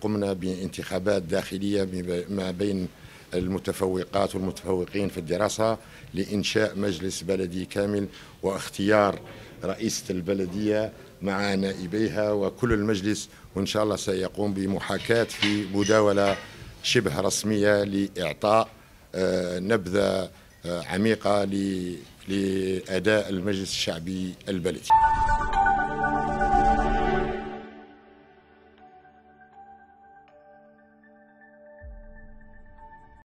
قمنا بانتخابات داخلية ما بين المتفوقات والمتفوقين في الدراسة لإنشاء مجلس بلدي كامل واختيار رئيسة البلدية مع نائبيها وكل المجلس، وإن شاء الله سيقوم بمحاكاة في مداولة شبه رسمية لإعطاء نبذة عميقة لأداء المجلس الشعبي البلدي.